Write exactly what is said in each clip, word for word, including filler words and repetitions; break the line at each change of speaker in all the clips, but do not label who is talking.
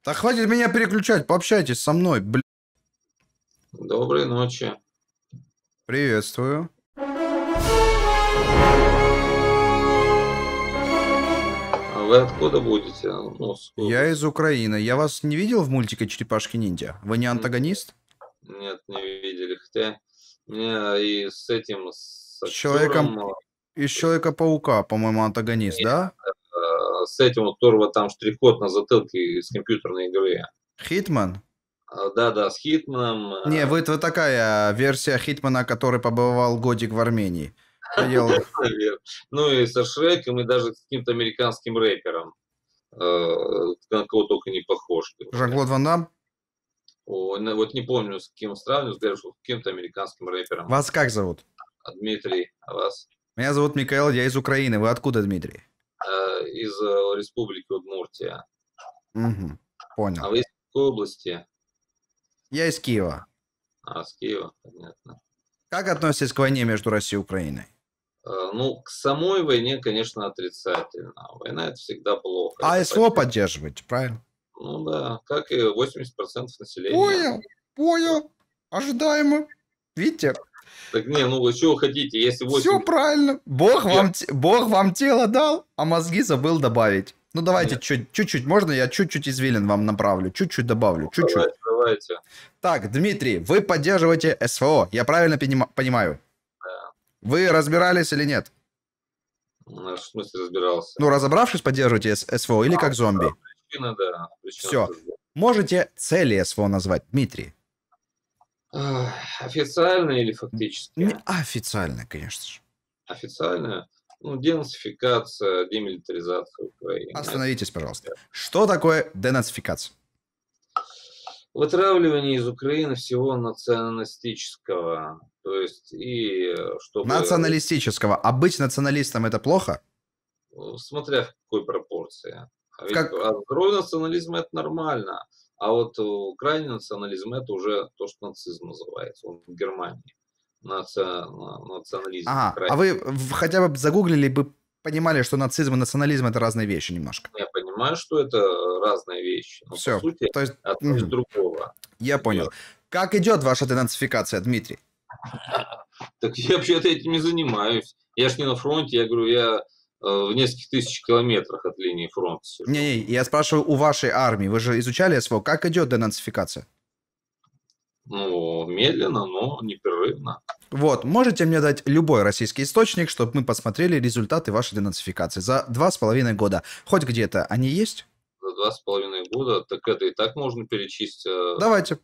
Да хватит меня переключать, пообщайтесь со мной, блин.
Доброй ночи.
Приветствую.
А вы откуда будете? Ну,
Я из Украины. Я вас не видел в мультике «Черепашки-ниндзя»? Вы не антагонист?
Нет, не видели. Хотя меня и с этим, с
С человеком
актером...
из Человека-паука, по-моему, антагонист,
Нет,
да?
с этим, у которого там штрих-код на затылке из компьютерной игры.
Хитман?
Да-да, с Хитманом.
Не, вы, вы такая версия Хитмана, который побывал годик в Армении. Поел...
Ну и со Шреком, и даже с каким-то американским рэпером. На кого только не похож.
Жан-Клод Ван Дам?
О, вот не помню, с кем сравниваю, скажу, что с каким-то американским рэпером.
Вас как зовут?
Дмитрий, а вас?
Меня зовут Микаэл, я из Украины. Вы откуда, Дмитрий?
Из республики Удмуртия.
Угу, понял.
А вы из какой области?
Я из Киева.
А, с Киева, понятно.
Как относитесь к войне между Россией и Украиной?
Ну, к самой войне, конечно, отрицательно. Война — это всегда плохо.
А
это
СВО поддерживаете, правильно?
Ну да, как и восемьдесят процентов населения.
Понял, понял. Ожидаемо. Видите?
Так не, ну вы чего хотите, если восемьдесят...
Все правильно. Бог вам, Бог вам тело дал, а мозги забыл добавить. Ну давайте чуть-чуть, можно я чуть-чуть извилин вам направлю? Чуть-чуть добавлю, чуть-чуть.
Давайте, давайте.
Так, Дмитрий, вы поддерживаете СВО, я правильно понимаю?
Да.
Вы разбирались или нет?
В смысле разбирался?
Ну, разобравшись, поддерживаете СВО или а, как зомби?
Причина, да. Причина.
Все. Можете цели СВО назвать, Дмитрий?
Официально или фактически?
Не официально, конечно же.
Официально? Ну, денацификация, демилитаризация Украины.
Остановитесь, пожалуйста. Что такое денацификация?
Вытравливание из Украины всего националистического. То есть, и чтобы...
Националистического. А быть националистом это плохо?
Смотря в какой пропорции. А ведь
как...
здоровый национализм это нормально. А вот крайний национализм это уже то, что нацизм называется. Он в Германии. Наци... Национализм.
Ага. А вы хотя бы загуглили бы, понимали, что нацизм и национализм это разные вещи немножко?
Я понимаю, что это разные вещи. Но
все.
По сути,
то есть...
одно из другого.
Я понял. Как идет ваша денацификация, Дмитрий?
Так я вообще-то этим не занимаюсь. Я ж не на фронте, я говорю, я в нескольких тысяч километрах от линии фронта сижу.
Не-не, я спрашиваю у вашей армии. Вы же изучали СВО. Как идет денацификация?
Ну, медленно, но непрерывно.
Вот, можете мне дать любой российский источник, чтобы мы посмотрели результаты вашей денацификации за два с половиной года. Хоть где-то они есть?
За два с половиной года? Так это и так можно перечесть.
Давайте.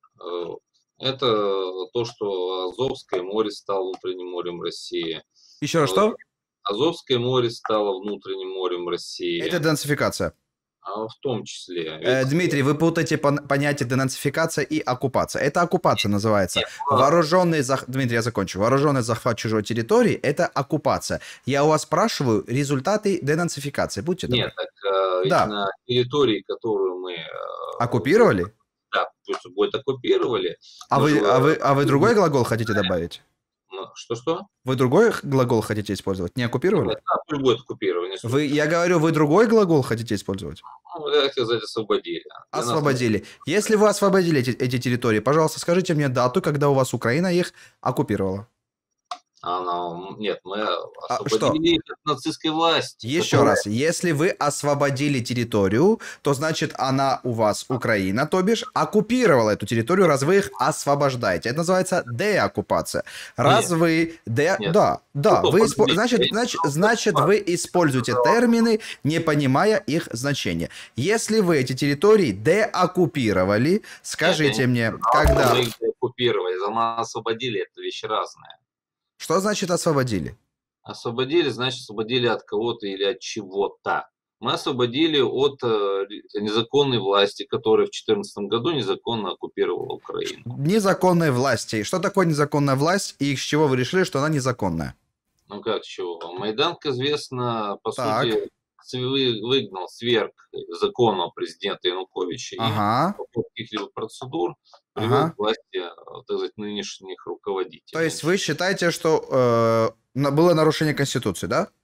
Это то, что Азовское море стало внутренним морем России.
Еще раз что?
Азовское море стало внутренним морем России.
Это денацификация.
А в том числе.
Э, Дмитрий, вы путаете понятие денацификация и оккупация. Это оккупация называется.
Нет,
Вооруженный зах... Дмитрий, я закончу. Вооруженный захват чужой территории – это оккупация. Я у вас спрашиваю результаты денацификации. Будьте добры.
Нет, так ведь да. На территории, которую мы...
Оккупировали?
Да, пусть будет оккупировали.
А вы, а, вы, а вы другой глагол хотите добавить?
Что-что?
Вы другой глагол хотите использовать? Не оккупировали?
Да, пусть будет оккупирование.
Вы, я говорю, вы другой глагол хотите использовать?
Ну, я хотел сказать, освободили.
Освободили. Нас... Если вы освободили эти, эти территории, пожалуйста, скажите мне дату, когда у вас Украина их оккупировала.
Она... Нет, мы освободили а, их от нацистской власти.
Еще которая... раз, если вы освободили территорию, то значит она у вас, Украина, то бишь, оккупировала эту территорию, раз вы их освобождаете. Это называется деоккупация. Раз нет. вы... Де... Нет. Да, да. Вы исп... значит, значит, значит, вы используете термины, не понимая их значения. Если вы эти территории деоккупировали, скажите нет, мне, когда...
Мы их деоккупировали, за нас освободили, это вещи разные.
Что значит освободили?
Освободили, значит, освободили от кого-то или от чего-то. Мы освободили от э, незаконной власти, которая в две тысячи четырнадцатом году незаконно оккупировала Украину.
Незаконной власти. Что такое незаконная власть и с чего вы решили, что она незаконная?
Ну как с чего? Майдан, как известно, по
так.
сути, выгнал, сверг законного президента Януковича
ага.
и по каких-либо процедур привел ага. к власти, так сказать, нынешних руководителей.
То есть вы считаете, что э, было нарушение Конституции, да?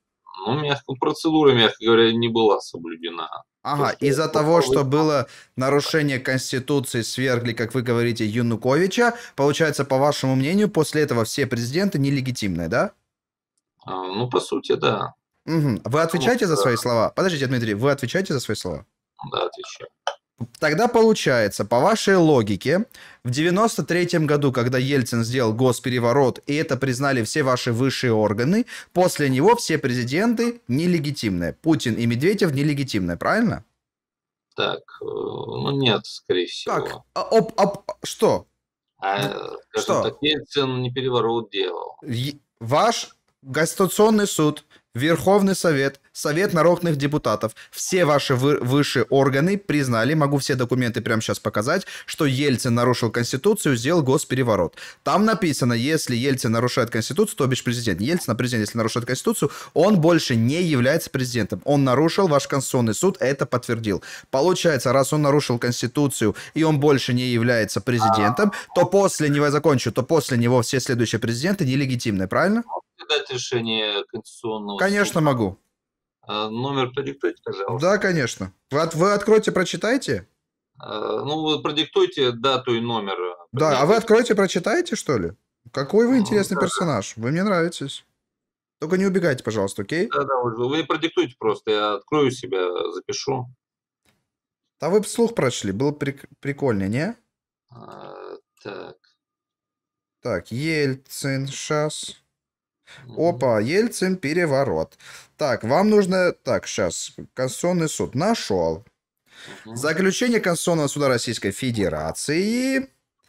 Ну, мягко, процедура, мягко говоря, не была соблюдена. То,
Ага,
что
из-за того, что было нарушение Конституции, свергли, как вы говорите, Януковича, получается, по вашему мнению, после этого все президенты нелегитимные, да?
А, ну, по сути, да.
Мгм. Вы
Потому
отвечаете за
что,
свои слова? Подождите, Дмитрий, вы отвечаете за свои слова?
да, отвечаю.
Тогда получается, по вашей логике, в девяносто третьем году, когда Ельцин сделал госпереворот, и это признали все ваши высшие органы, после него все президенты нелегитимные. Путин и Медведев нелегитимные, правильно?
Так, э, ну нет, скорее
Как?
всего.
А, оп, оп, что? Д-
А, скажем так,
Что?
Ельцин не переворот делал.
Е- Ваш Конституционный суд, Верховный Совет, Совет народных депутатов, все ваши вы- высшие органы признали, могу все документы прямо сейчас показать, что Ельцин нарушил Конституцию, сделал госпереворот. Там написано, если Ельцин нарушает Конституцию, то бишь президент. Ельцин, президент, если нарушает Конституцию, он больше не является президентом. Он нарушил, ваш Конституционный суд это подтвердил. Получается, раз он нарушил Конституцию, и он больше не является президентом, то после него, я закончу, то после него все следующие президенты нелегитимны, правильно?
Дать решение Конституционного
Конечно,
суда.
могу.
А, номер продиктуйте,
Да,
пожалуйста.
конечно. Вы, от- вы откройте, прочитайте.
А, ну, вы продиктуйте дату и номер э,
Да, а вы
принятия.
откройте, прочитайте, что ли? Какой вы
М,
интересный
Да,
персонаж. Вы мне нравитесь. Только не убегайте, пожалуйста, окей?
да, да, вы вы продиктуйте просто, я открою себя, запишу.
Да вы б вслух прочли, было прик- прикольнее, не?
А, так.
Так, Ельцин, сейчас.
Мгм,
Опа, Ельцин, переворот. Так, вам нужно... Так, сейчас. Конституционный суд. Нашел.
мгм.
Заключение Конституционного суда Российской Федерации.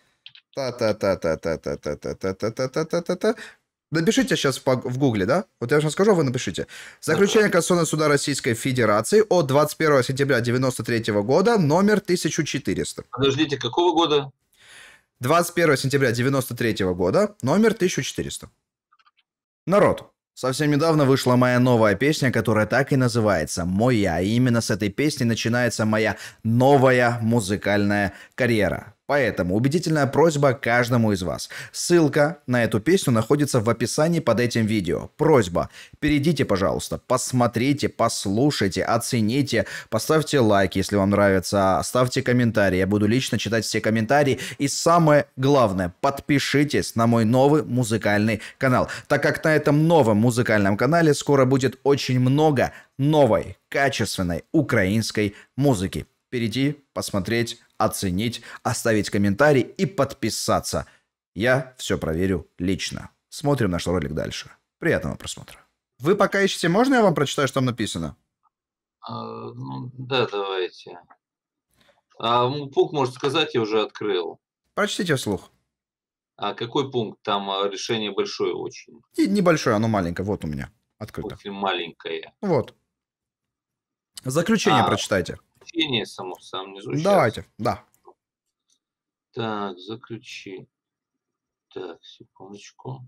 Та-та-та-та-та-та-та-та-та-та-та-та-та. Напишите сейчас в гугле, да? Вот я сейчас скажу, а вы напишите. Заключение Конституционного суда Российской Федерации от двадцать первого сентября девяносто третьего года, номер тысяча четыреста.
Подождите, какого года?
двадцать первого сентября девяносто третьего года, номер тысяча четыреста. Народ, совсем недавно вышла моя новая песня, которая так и называется «Моя». И именно с этой песни начинается моя новая музыкальная карьера. Поэтому убедительная просьба каждому из вас. Ссылка на эту песню находится в описании под этим видео. Просьба, перейдите, пожалуйста, посмотрите, послушайте, оцените, поставьте лайк, если вам нравится, оставьте комментарий. Я буду лично читать все комментарии. И самое главное, подпишитесь на мой новый музыкальный канал, так как на этом новом музыкальном канале скоро будет очень много новой, качественной украинской музыки. Перейти, посмотреть, оценить, оставить комментарий и подписаться. Я все проверю лично. Смотрим наш ролик дальше. Приятного просмотра. Вы пока ищете, можно я вам прочитаю, что там написано?
А, ну, да, давайте. А, ну, пункт, может сказать, я уже открыл.
Прочтите вслух.
А какой пункт? Там а, решение большое очень.
И небольшое, оно маленькое. Вот у меня открыто.
Очень маленькое.
Вот. Заключение
А,
прочитайте.
заключение само в самом низу. Сейчас.
Давайте, да.
Так, заключи. Так, секундочку.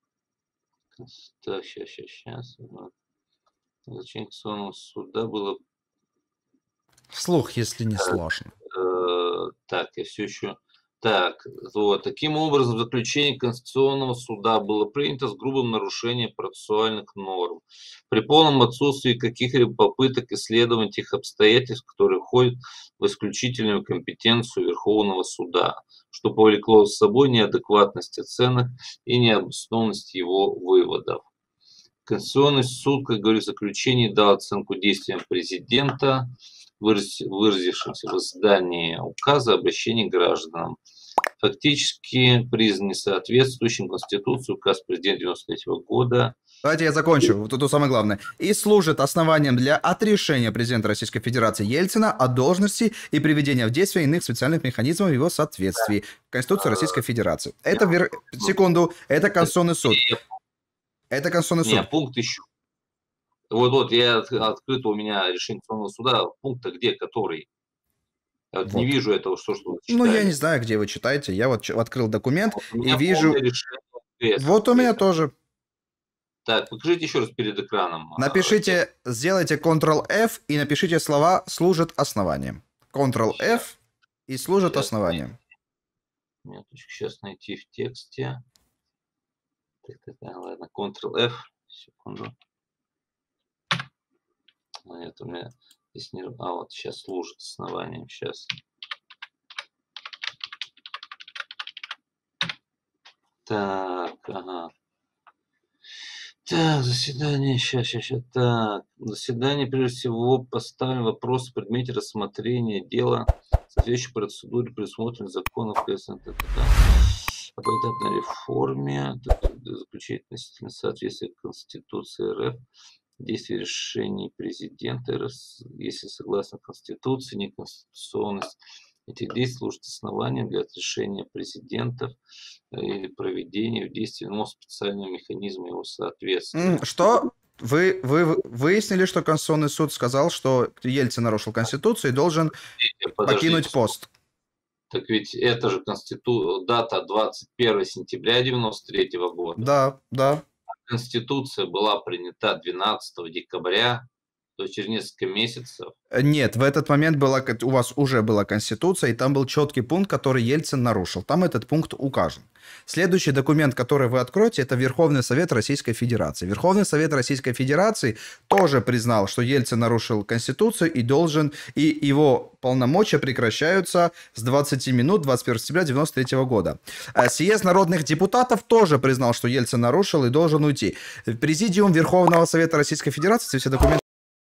Так, сейчас, сейчас, сейчас. Заключение Конституционного суда было...
Вслух, если не
Так,
сложно.
э, так, я все еще... Так, вот. Таким образом, заключение Конституционного суда было принято с грубым нарушением процессуальных норм, при полном отсутствии каких-либо попыток исследовать тех обстоятельств, которые входят в исключительную компетенцию Верховного суда, что повлекло за собой неадекватность оценок и необоснованность его выводов. Конституционный суд, как говорю, в заключении дал оценку действиям президента, выразившимся в издании указа о обращении к гражданам. Фактически признан несоответствующим Конституции указ президента девяносто третьего года.
Давайте я закончу. Вот это самое главное. И служит основанием для отрешения президента Российской Федерации Ельцина от должности и приведения в действие иных специальных механизмов в его соответствии Конституции Российской Федерации. Это, вер... секунду, это Конституционный суд. Это Конституционный суд.
Нет, пункт еще. Вот-вот, я открыто у меня решение Конституционного суда. Пункт-то где, который? Я вот
Вот.
не вижу этого, что, что вы читали.
Ну, я не знаю, где вы читаете. Я вот открыл документ
Вот у
и
меня
вижу...
полное решение.
Вот у меня тоже.
Так, покажите еще раз перед экраном.
Напишите, сделайте контрол эф и напишите слова «служит основанием». контрол эф и «служит
Сейчас
основанием».
Нет, сейчас найти в тексте. Так, так, так, ладно, контрол эф. Секунду. Нет, у меня здесь не... А, вот сейчас служит основанием, сейчас. Так, ага. Так, заседание, сейчас, сейчас, сейчас, так. Заседание, прежде всего, поставим вопрос в предмете рассмотрения дела, соответствующей процедуре, предусмотренной законом об этапной реформе, заключить относительно соответствия Конституции РФ, действия решений президента РФ, если согласно Конституции, неконституционность этих действий служит основанием для решения президентов или проведения в действии нового специального механизма его соответствия.
Что? Вы, вы выяснили, что Конституционный суд сказал, что Ельцин нарушил Конституцию и должен
Подождите,
покинуть пост?
Так ведь это же конститу... дата двадцать первого сентября девяносто третьего года.
Да, да.
Конституция была принята двенадцатого декабря, то есть через несколько месяцев.
Нет, в этот момент была, у вас уже была Конституция, и там был четкий пункт, который Ельцин нарушил. Там этот пункт указан. Следующий документ, который вы откроете, это Верховный Совет Российской Федерации. Верховный Совет Российской Федерации тоже признал, что Ельцин нарушил Конституцию и должен, и его полномочия прекращаются с двадцати минут двадцать первого сентября девяносто третьего года. Съезд народных депутатов тоже признал, что Ельцин нарушил и должен уйти. Президиум Верховного Совета Российской Федерации, все документы.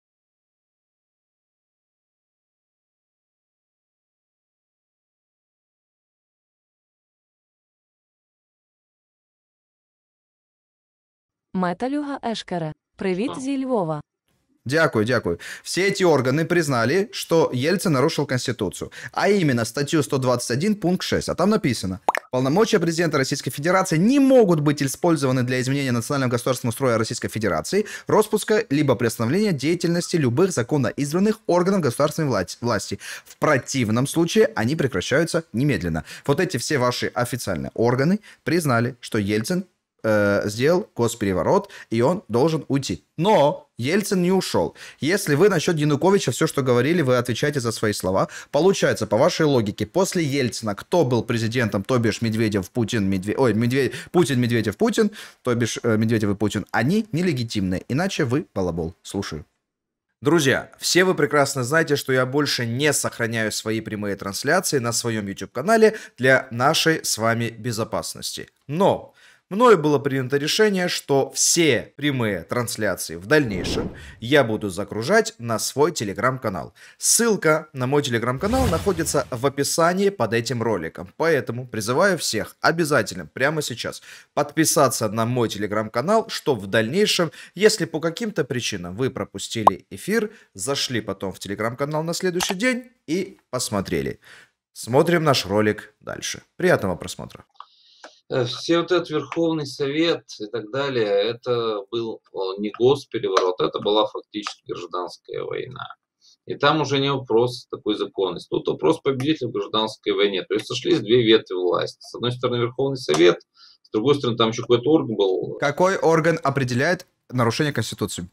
Металюга Ешкере. Привіт зі Львова.
Дякую, дякую. Все эти органы признали, что Ельцин нарушил Конституцию, а именно статью сто двадцать один, пункт шесть. А там написано: полномочия президента Российской Федерации не могут быть использованы для изменения национального государственного строя Российской Федерации, распуска либо приостановления деятельности любых законно избранных органов государственной власти. В противном случае они прекращаются немедленно. Вот эти все ваши официальные органы признали, что Ельцин сделал госпереворот, и он должен уйти. Но Ельцин не ушел. Если вы насчет Януковича все, что говорили, вы отвечаете за свои слова. Получается, по вашей логике, после Ельцина кто был президентом, то бишь Медведев, Путин, Медведев, ой, Медведев, Путин, Медведев, Путин, то бишь э, Медведев и Путин, они нелегитимны. Иначе вы балабол. Слушаю. Друзья, все вы прекрасно знаете, что я больше не сохраняю свои прямые трансляции на своем YouTube-канале для нашей с вами безопасности. Но мною было принято решение, что все прямые трансляции в дальнейшем я буду загружать на свой телеграм-канал. Ссылка на мой телеграм-канал находится в описании под этим роликом. Поэтому призываю всех обязательно прямо сейчас подписаться на мой телеграм-канал, что в дальнейшем, если по каким-то причинам вы пропустили эфир, зашли потом в телеграм-канал на следующий день и посмотрели. Смотрим наш ролик дальше. Приятного просмотра.
Все вот этот Верховный Совет и так далее, это был не госпереворот, это была фактически гражданская война. И там уже не вопрос такой законности. Тут вопрос победителя в гражданской войне. То есть сошлись две ветви власти. С одной стороны Верховный Совет, с другой стороны там еще какой-то орган был.
Какой орган определяет нарушение Конституции?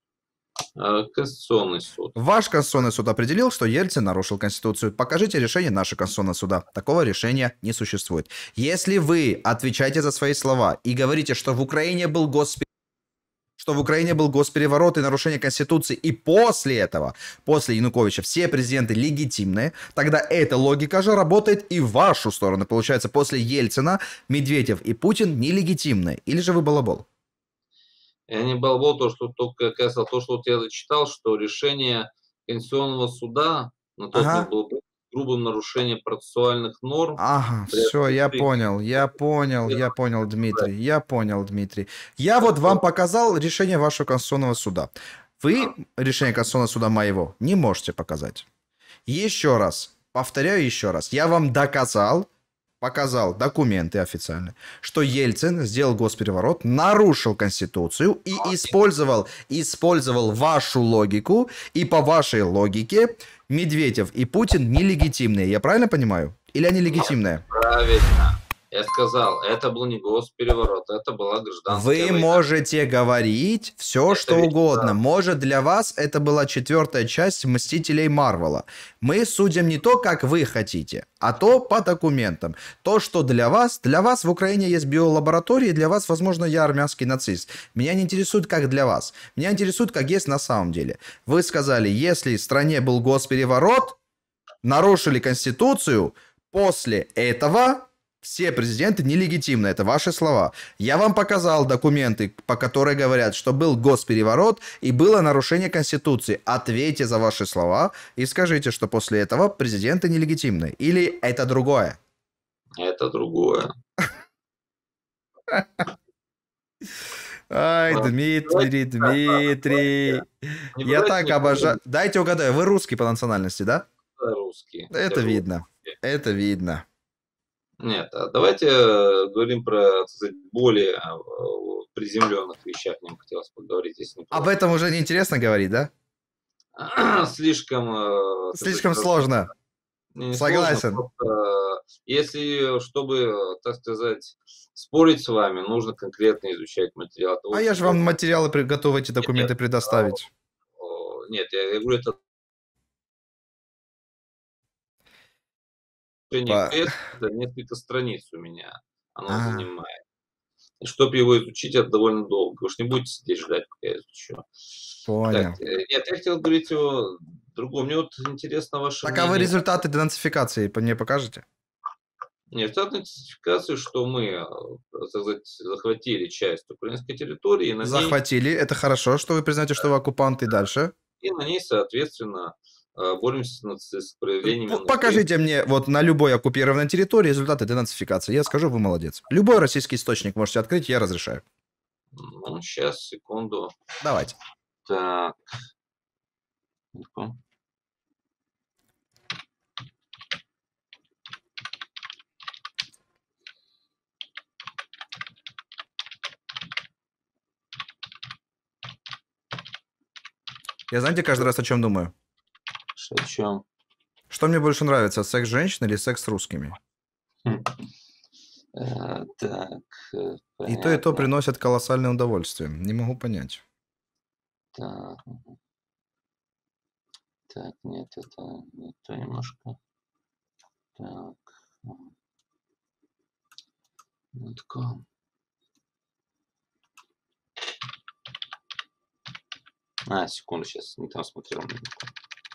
Конституционный суд.
Ваш Конституционный суд определил, что Ельцин нарушил Конституцию. Покажите решение нашего Конституционного суда. Такого решения не существует. Если вы отвечаете за свои слова и говорите, что в Украине был госпереворот, что в Украине был госпереворот и нарушение Конституции, и после этого, после Януковича, все президенты легитимные, тогда эта логика же работает и в вашу сторону. Получается, после Ельцина Медведев и Путин нелегитимные. Или же вы балабол?
Я не балабол, то, что только как я сказал, то, что вот я зачитал, что решение Конституционного суда на тот момент было грубым нарушением процессуальных норм.
Ага, все, я понял, я понял, я понял, Дмитрий, я понял, Дмитрий. Я вот вам показал решение вашего Конституционного суда. Вы решение Конституционного суда моего не можете показать. Еще раз, повторяю еще раз, я вам доказал, показал документы официально, что Ельцин сделал госпереворот, нарушил Конституцию и использовал, использовал вашу логику, и по вашей логике Медведев и Путин нелегитимные. Я правильно понимаю? Или они легитимные?
Правильно. Я сказал, это был не госпереворот, это была гражданская
Вы
война.
можете говорить все,
Это
что
ведь
угодно.
да.
Может, для вас это была четвертая часть «Мстителей Марвела». Мы судим не то, как вы хотите, а то по документам. То, что для вас, для вас в Украине есть биолаборатории, для вас, возможно, я армянский нацист. Меня не интересует, как для вас. Меня интересует, как есть на самом деле. Вы сказали, если в стране был госпереворот, нарушили Конституцию, после этого все президенты нелегитимны. Это ваши слова. Я вам показал документы, по которым говорят, что был госпереворот и было нарушение Конституции. Ответьте за ваши слова и скажите, что после этого президенты нелегитимны. Или это другое?
Это другое.
Ай,
А,
Дмитрий,
давайте так,
Дмитрий.
Не
Я
выбирайте
так
никого,
обожаю. Дайте угадаю, вы русский по национальности, да?
я русский.
Это
Я живу.
видно. Это видно.
Нет, а давайте э, говорим про, так сказать, более э, приземленных вещах. Мне бы хотелось поговорить, если не
Об
против.
этом уже неинтересно говорить, да?
Слишком, э, так
Слишком
сказать,
сложно.
не
Согласен.
сложно, просто, э, если, чтобы, так сказать, спорить с вами, нужно конкретно изучать материал. Это
А
вот
я же
такое.
вам материалы при- готовы эти документы
Нет,
предоставить.
о, Нет, я, я говорю, это
По-
это несколько страниц у меня оно
А,
занимает. И чтобы его изучить, это довольно долго. Вы уж не будете сидеть ждать, пока я изучу.
понял.
Так, э, нет, я хотел говорить о другом. Мне вот интересно ваше
Так, а вы
мнение.
результаты денацификации по- мне покажете?
Нет, результат идентификации, что мы, э, так сказать, захватили часть украинской территории, и на ней,
Захватили. Это хорошо, что вы признаете, что вы оккупант, и дальше.
и на ней, соответственно, э, боремся с наци- с проявлениями
П-
нацизма.
Покажите мне вот на любой оккупированной территории результаты денацификации. Я скажу, вы молодец. Любой российский источник можете открыть, я разрешаю.
Ну, сейчас, секунду.
Давайте.
Так. Ну-ка.
Я знаете каждый раз о чем думаю?
О чем?
Что мне больше нравится, секс женщин или секс с русскими?
Э, Так, э,
И то, и то
понятно.
приносят колоссальное удовольствие. Не могу понять.
Так, так, нет, это не то немножко. Так. м, ну-ка. А, секунду, сейчас не там смотрел. минутку.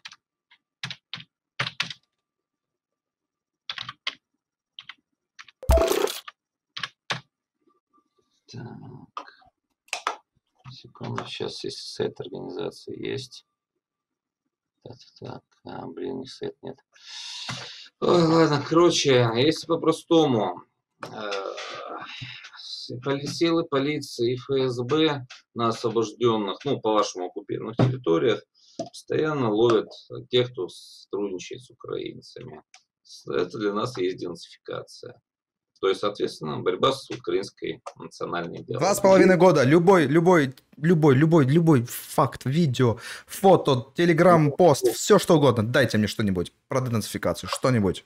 Так, секунду, сейчас если сайт организации есть. Так, так, а, блин, не сайт, нет. Ой, ладно, короче, если по-простому, э, с- поли- силы полиции и ФСБ на освобожденных, ну, по вашему оккупированных территориях, постоянно ловят тех, кто сотрудничает с украинцами. С- Это для нас есть денацификация. То есть, соответственно, борьба с украинской национальной
Два с
идеологией.
половиной года. Любой, любой, любой, любой, любой факт, видео, фото, телеграм, пост, все что угодно. Дайте мне что-нибудь про денацификацию, что-нибудь.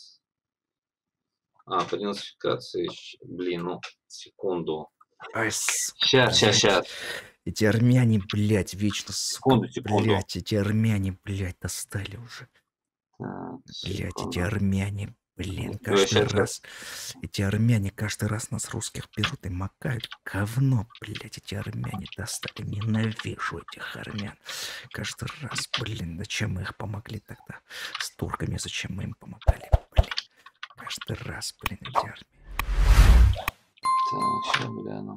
А, по денацификации, щ- блин, ну, секунду.
Ай, с-
Сейчас, сейчас, сейчас.
Эти армяне, блядь, вечно, сука,
Секунду, секунду.
блядь, эти армяне, блядь, достали уже.
Так,
Блядь, эти
секунду.
армяне, блин,
Ну,
каждый
щас,
раз. Эти армяне каждый раз нас русских берут и макают. Говно, блядь, эти армяне достали. Ненавижу этих армян. Каждый раз, блин, зачем мы их помогли тогда? С турками зачем мы им помогали, блин? Каждый раз, блин, эти армяне.
Так, сейчас гляну.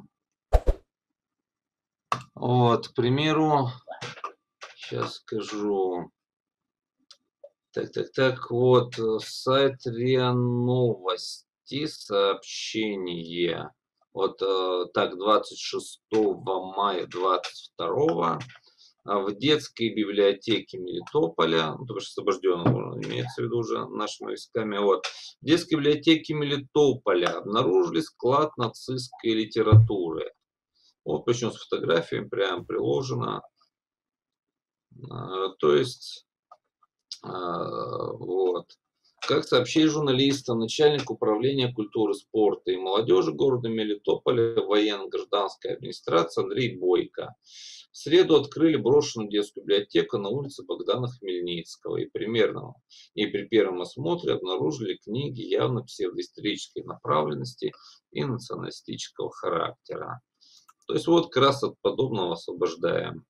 Вот, к примеру, сейчас скажу. Так, так, так, вот, э, сайт РИА Новости, сообщение. Вот э, так, двадцать шестого мая двадцать второго а, в детской библиотеке Мелитополя, ну, только что освобожденного имеется в виду уже нашими войсками, вот, в детской библиотеке Мелитополя обнаружили склад нацистской литературы. Вот, причем с фотографиями прям приложено. А, То есть, а, вот. Как сообщили журналистам, начальник управления культуры, спорта и молодежи города Мелитополя военно-гражданской администрации Андрей Бойко в среду открыли брошенную детскую библиотеку на улице Богдана Хмельницкого и примерно и при первом осмотре обнаружили книги явно псевдоисторической направленности и националистического характера. То есть вот как раз от подобного освобождаем.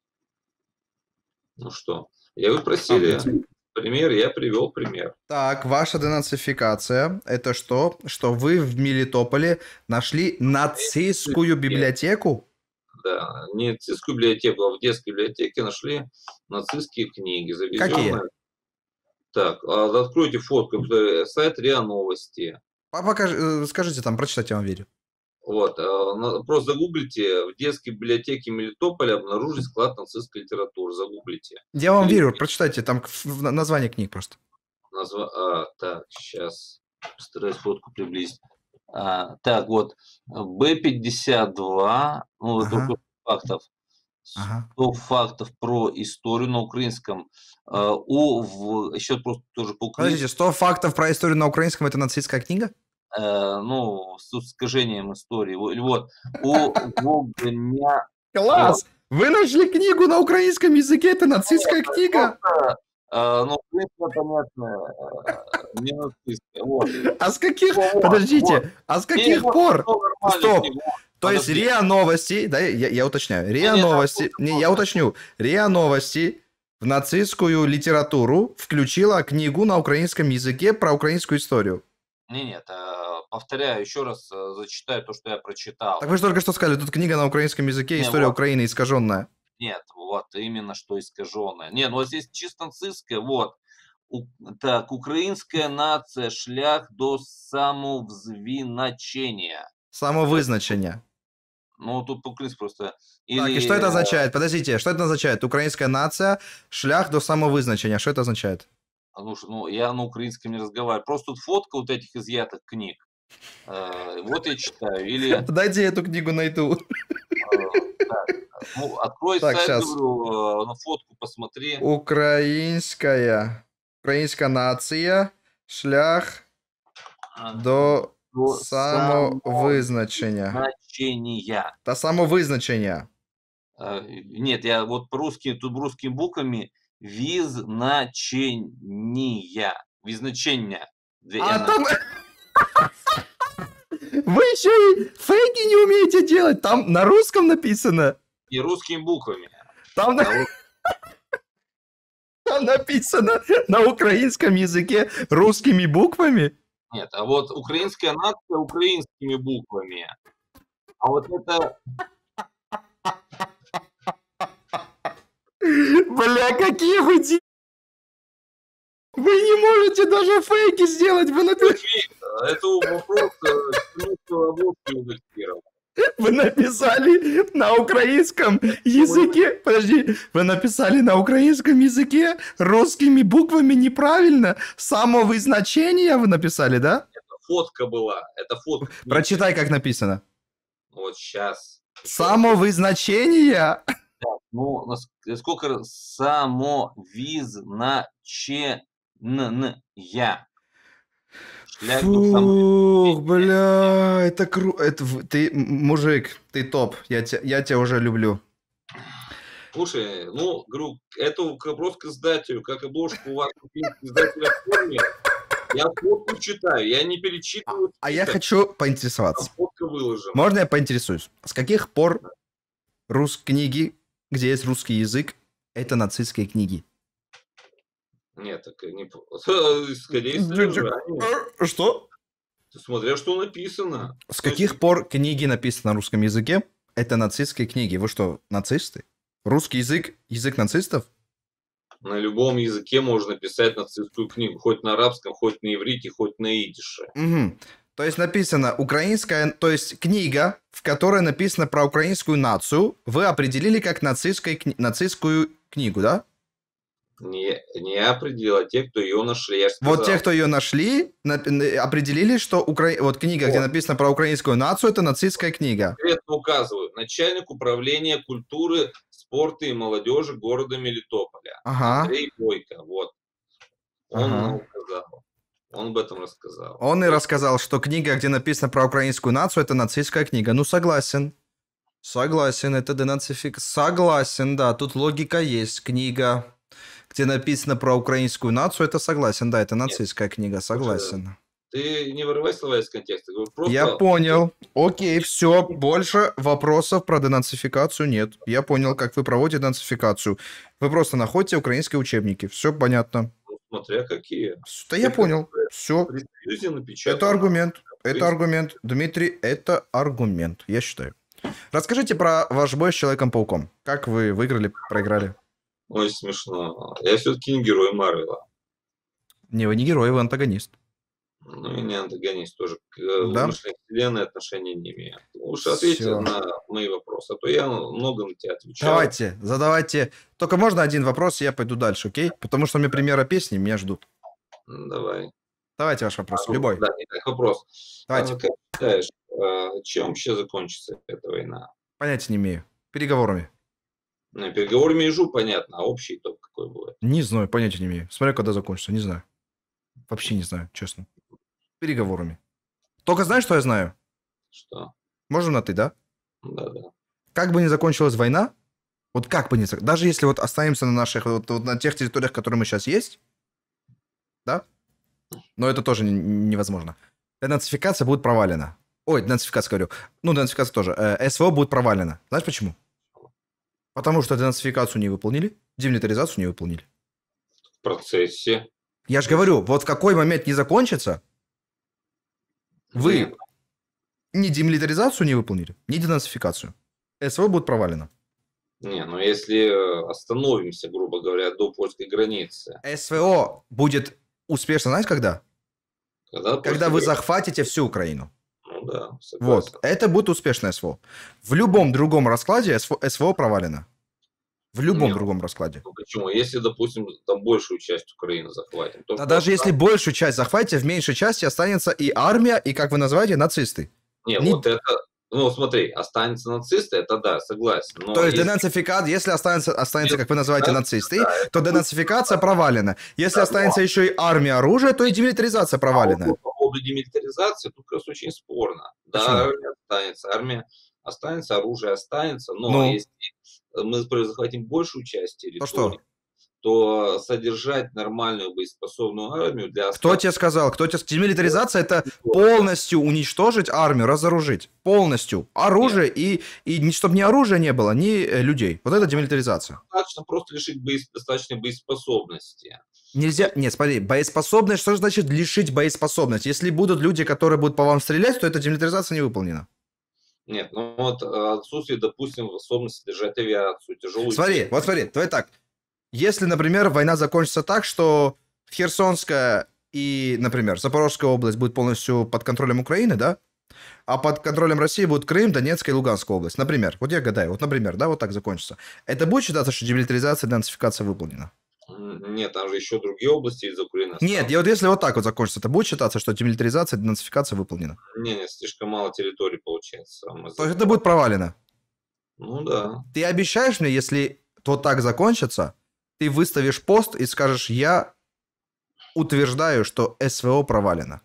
Ну что, я вы просили пример, я привел пример.
Так, ваша денацификация, это что? Что вы в Мелитополе нашли нацистскую библиотеку?
Да, не нацистскую библиотеку, а в детской библиотеке нашли нацистские книги, завезенные.
Какие?
Так, а, откройте фотку, э, сайт РИА Новости.
Покажи, э, скажите там, прочитать я вам верю.
Вот, а, на- просто загуглите, в детской библиотеке Мелитополя обнаружили склад нацистской литературы, загуглите.
Я вам
Или-
верю, прочитайте там к- в- в- название книг просто.
Назва... А, так, сейчас постараюсь фотку приблизить. А, так, вот, Б пятьдесят два, ну, это
Ага.
только фактов.
Ага.
сто фактов про историю на украинском. А, у, в, еще просто тоже по украинскому,
Подождите, сто фактов про историю на украинском, это нацистская книга?
э, ну, с искажением истории. Во- Вот, у Вогня...
Класс! Вы нашли книгу на украинском языке, это нацистская книга?
А, ну, в принципе, понятно, э, не нацистская. Вот.
А с каких...
Вот,
Подождите,
вот.
а с
Не,
каких
вот,
пор?
ну, нормально,
Стоп.
не, вот.
То есть
Подожди.
РИА Новости, да, я, я уточняю, РИА
Не, не,
Новости,
там
не,
просто-
я уточню, риа Новости в нацистскую литературу включила книгу на украинском языке про украинскую историю.
Не, нет, э, повторяю, еще раз э, зачитаю то, что я прочитал.
Так вы же только что сказали, тут книга на украинском языке,
Не,
история
вот.
Украины искаженная.
Нет, вот именно что искаженное. Не, ну здесь чисто нацистское, вот. У- так, украинская нация, шлях до самовзвиначения.
Самовызначение.
Ну, тут по-украински просто.
Так,
Или,
и что это
э,
означает? Подождите, что это означает? Украинская нация, шлях до самовызначения. Что это означает?
Ну, ш- ну, я на украинском не разговариваю. Просто тут фотка вот этих изъятых книг. Э, вот я читаю. Или,
Дайте я эту книгу найду.
э, так, ну, открой
Так,
сайт,
щас.
говорю, э, на фотку посмотри.
Украинская. Украинская нация, шлях
А,
до
до
самовызначення.
самовзначения.
До самовызначення.
Э, Нет, я вот по-русски, тут русскими буквами визначения. Визначения. Две
А
«н».
там... Вы еще и фейки не умеете делать. Там на русском написано.
И русскими буквами.
Там, на-
А вот
там написано на украинском языке русскими буквами.
нет, а вот украинская нация украинскими буквами. А вот это,
Бля, какие вы ди... Вы не можете даже фейки сделать. Вы, напи-
это вопрос семейства обложки редактировал.
вы написали на украинском языке. Подожди, вы написали на украинском языке русскими буквами неправильно. Самовызначение вы написали, да?
Фотка была. Это фотка.
Прочитай, как написано.
Вот сейчас.
Самовызначение.
Ну, нас- сколько самовизначения. Шлях до самовизначения.
Фух, бля, это круто. Это в- ты, м- мужик, ты топ. Я тебя, я тебя уже люблю.
Слушай, ну, говорю, это вопрос к издателю, как обложку у вас издателя оформили. Я фотку читаю, я не перечитываю.
А я
список,
хочу
там
поинтересоваться.
фотка выложена.
Можно я поинтересуюсь? С каких пор рус книги, где есть русский язык, это нацистские книги?
Нет, так и не... Исходя из содержания.
Что?
Ты смотря, что написано.
С каких пор книги написаны на русском языке, это нацистские книги? Вы что, нацисты? Русский язык, язык нацистов?
На любом языке можно писать нацистскую книгу. Хоть на арабском, хоть на иврите, хоть на идише.
Мгм. То есть написано украинская, то есть книга, в которой написано про украинскую нацию, вы определили как нацистской, кни- нацистскую книгу, да?
Не, не я определил, а те, кто ее нашли. Я же
Вот
сказал.
те, кто ее нашли, на- н- определили, что укра... вот книга, где
Вот.
написано про украинскую нацию, это нацистская книга.
Конкретно указываю. Начальник управления культуры, спорта и молодежи города Мелитополя.
Ага.
Андрей Бойко. Вот. Он
Ага.
указал. Он об этом рассказал.
Он и рассказал, что книга, где написано про украинскую нацию, это нацистская книга. Ну, согласен. Согласен, это денацифик. Согласен, да, тут логика есть. Книга, где написано про украинскую нацию, это согласен, да, это нацистская книга, согласен.
Ты не вырывай слова из контекста. Просто...
Я понял. Окей, все, больше вопросов про денацификацию нет. Я понял, как вы проводите денацификацию. Вы просто находите украинские учебники, все понятно.
Смотря какие.
Да я понял, все. Это аргумент, это аргумент. Дмитрий, это аргумент, я считаю. Расскажите про ваш бой с Человеком-пауком. Как вы выиграли, проиграли?
Ой, смешно. Я все-таки не герой Марвела.
Не, вы не герой, вы антагонист.
Ну и не антагонист тоже. К
Да?
вымышленной вселенной отношения не имею. Лучше ответьте
Всё.
на мои вопросы, а то я много на тебя отвечал.
Давайте, задавайте. Только можно один вопрос, и я пойду дальше, окей? Потому что мне примера песни, меня ждут.
Давай.
Давайте ваш вопрос,
А,
любой.
Да, итак, вопрос.
Давайте.
А, как считаешь, а, чем вообще закончится эта война?
Понятия не имею. Переговорами.
Ну, переговоры между, понятно, а общий итог какой будет?
Не знаю, понятия не имею. Смотря когда закончится, не знаю. Вообще не знаю, честно. Переговорами. Только знаешь, что я знаю?
Что?
Можно на ты, да?
Да-да.
Как бы ни закончилась война, вот как бы ни зак- даже если вот останемся на наших, вот, вот на тех территориях, которые мы сейчас есть, да? Но это тоже не- невозможно. Денацификация будет провалена. Ой, денацификация говорю. Ну, денацификация тоже. Э, СВО будет провалена. Знаешь почему? Потому что денацификацию не выполнили, демилитаризацию не выполнили.
В процессе.
Я же говорю, вот в какой момент не закончится, вы
Нет.
ни демилитаризацию не выполнили, ни денацификацию. СВО будет провалено.
Не, ну если э, остановимся, грубо говоря, до польской границы,
СВО будет успешно, знаете, когда?
когда,
Когда
после
вы
границы-
захватите всю Украину.
Ну да, согласен.
Вот. Это будет успешное СВО. В любом другом раскладе СВО, СВО провалено. В любом
Нет.
другом раскладе.
Ну, почему? Если, допустим, там большую часть Украины захватим, то
А
что
даже если
останется?
большую часть захватите, в меньшей части останется и армия, и, как вы называете, нацисты.
Не,
не-
вот это, ну смотри, останется нацисты, это да, согласен. Но
То есть
если-
денацификация, если останется, останется,
Нет,
как вы называете,
да,
нацисты,
да,
то денацификация провалена. Если
Да,
останется еще и армия оружия, то и демилитаризация провалена.
А вот по поводу демилитаризации тут как раз очень спорно. Да,
Почему?
армия останется, армия останется, оружие останется, но
Ну?
если мы захватим большую часть
То что?
территории, то содержать нормальную боеспособную армию для
Кто
остатка-
тебе сказал? Кто тебе... Демилитаризация — это полностью уничтожить армию, разоружить. Полностью. Оружие и, и чтобы ни оружия не было, ни э, людей. Вот это демилитаризация.
достаточно просто лишить боес- достаточной боеспособности.
Нельзя... Нет, смотри, боеспособность, что значит лишить боеспособности? Если будут люди, которые будут по вам стрелять, то эта демилитаризация не выполнена.
Нет, ну вот э, отсутствие, допустим, способности держать авиацию, тяжелую
Смотри,
технику.
вот смотри, давай так. Если, например, война закончится так, что Херсонская и, например, Запорожская область будет полностью под контролем Украины, да? А под контролем России будет Крым, Донецкая и Луганская область. Например, вот я гадаю, вот, например, да, вот так закончится. Это будет считаться, что демилитаризация и денацификация выполнена?
М, Нет, там же еще другие области из Украины.
Нет,
осталось.
я вот если вот так вот закончится, это будет считаться, что демилитаризация и денацификация выполнена?
Не, не, слишком мало территорий получается. Мы
То есть
за-
это будет провалено?
Ну да.
Ты обещаешь мне, если вот так закончится, ты выставишь пост и скажешь, я утверждаю, что СВО провалено.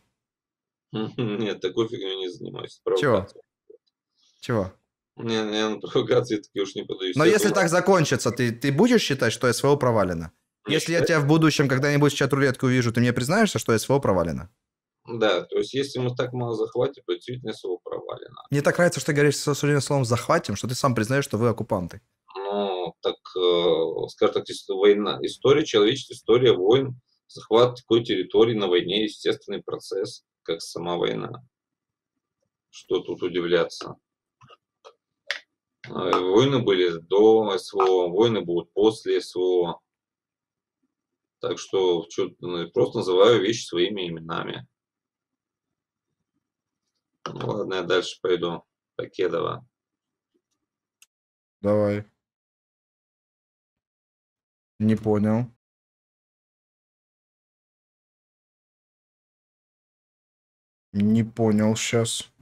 Нет, такой фигней не занимаюсь.
Чего?
Провокацией.
Чего?
Не, я на провокации такие уж не подаюсь.
Но
Я
если
думаю,
так закончится, ты, ты будешь считать, что СВО провалено?
не
Если я
считаю.
тебя в будущем когда-нибудь в чат-рулетку увижу, ты мне признаешься, что СВО провалено?
Да, то есть если мы так мало захватим, то действительно СВО провалено.
Мне так нравится, что ты говоришь со судебным словом «захватим», что ты сам признаешь, что вы оккупанты.
Ну, так, э, скажем так, ис- война, история человечества, история войн, захват такой территории на войне, естественный процесс, как сама война. Что тут удивляться? Э, Войны были до СВО, войны будут после СВО. Так что чё- ну, просто называю вещи своими именами. Ну ладно, я дальше пойду. Покедова.
Давай. Не понял. Не понял сейчас.